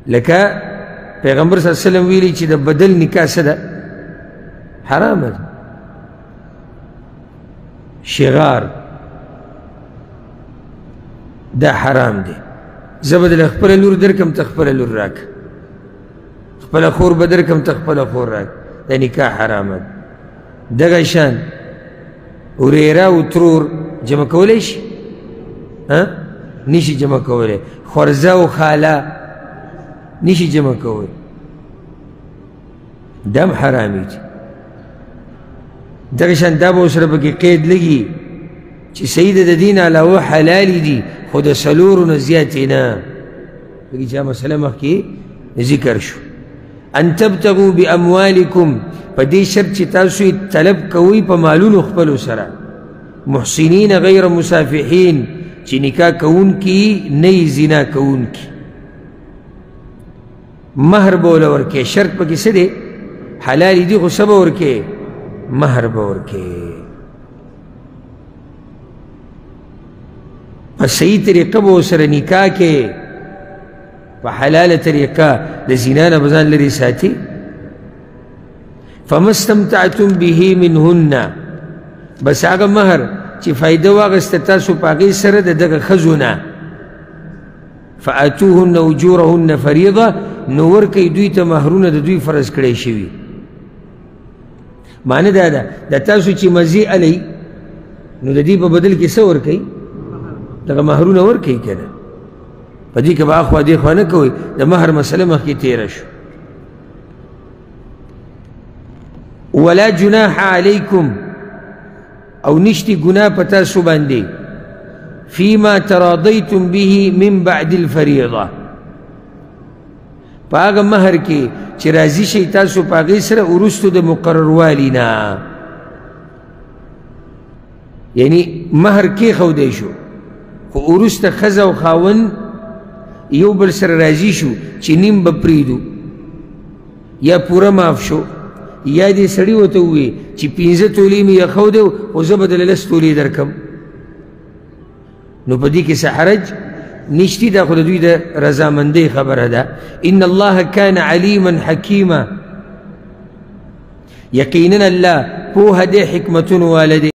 لکه پیغمبر صلی الله علیه وسلم ویلي چې د بدل نکاح څه ده؟ حرامه ده. شغار دا حرام دی. زه به دله خپله لور درکم ته خپله لور راکړه، خپله خور به درکم ته خپله خور راکړه. دا نکاح حرامه ده. دغه شان ورېره او ترور جمع کولی شي؟ نشي جمع کولی. خورزه او خاله نشي جمع کولی. دا هم حرامي دي. دغه شان دا به ورسره پکې قید لګي چې صحیح د دې نه علاوه حلالې دي خو د څلورو نه زیاتې نه. پکې چا مسله مخکې ذکر شو. ان تبتغوا باموالکم، په دې شرط چې تاسو یې طلب کوئ په مالونو خپلو سره، محسنین غیر مسافحین، چې نکاح کوونکي نه یې زنا کوونکي. مهر به وله ورکې. شرط پکې څه دی؟ حلالې دي خو څه به ورکې؟ مهر به ورکې. په صحیح طریقه به ورسره نکاح کې، په حلاله طریقه، د زنا نه به ځان لرې ساتي. فما استمتعتم به منهن، بس هغه مهر چې فایده واخیسته تاسو په هغې سره د دغه ښځو نه، فآتوهن اجورهن فریضه، نو ورکئ دوی ته مهرونه د دوی فرض کړی شوي. معنی دا ده د تاسو چې مزې الی نو د دې په بدل کې څه ورکئ؟ دغه مهرونه ورکئ که نه. په دې کې به اخوا دې خوا نه کوئ. د مهر مسله مخکې تېره شو. ولا جناح علیکم، او نشتی ګناه په تاسو باندې، فیما تراضیتم به من بعد الفریضه، په هغه مهر کې چې راضي شئ تاسو په هغې سره وروستو د مقرروالي نه. یعنی مهر کېښودی شو خو وروسته ښځه او خاوند یو بل سره راضي شو چې نیم به پرېږدو یا پوره معاف شو، یا دې سړي ورته ووایي چې 15 تولې مې ایښودی خو زه به دله 10 تولې درکم، نو په دې کې څه حرج نشتی. دا خو د دوی د رضامندۍ خبره ده. ان الله کان علیما حکیما، یقینا الله پوهه دی حکمتونو واله دی.